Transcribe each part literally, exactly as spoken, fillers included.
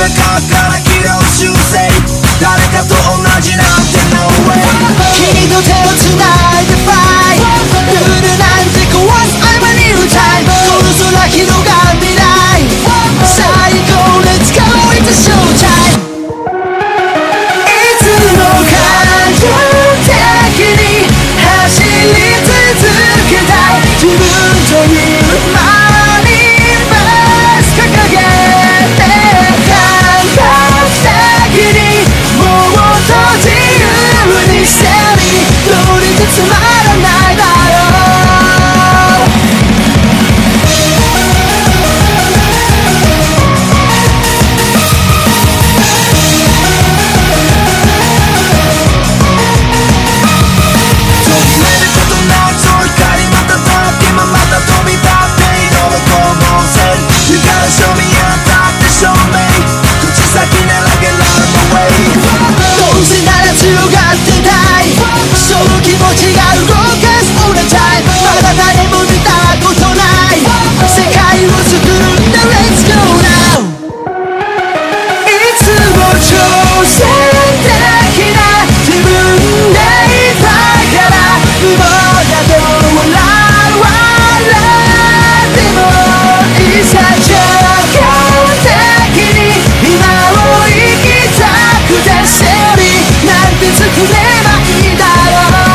中から軌道修正誰かと同じなんて No way 君と手をつないで Fight ルールなんて壊す I'm a new time この空広がる未来最高Let's go It's a show time いつも感情的に走り続けたい自分というマニフェス掲げて感覚的にもっと自由にしてみどれでつまらないだろうどうせなら強がってないその気持ちが動かす All the time まだ誰も見たことない世界を作るんだ Let's go now いつも挑戦的な自分でいたから無謀だと笑う笑ってもいざ直感的に今を生きたくてセオリーなんて作ればいいだろう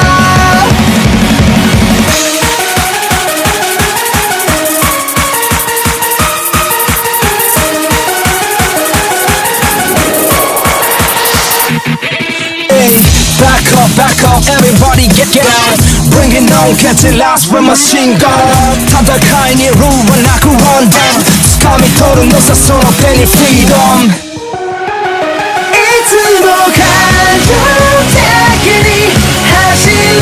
Back up, back up, everybody get, get out Bring it on, get it last with machine gun 戦いにルールはなくワンダウン掴み取るのさその手にフリードムいつも感情的に走り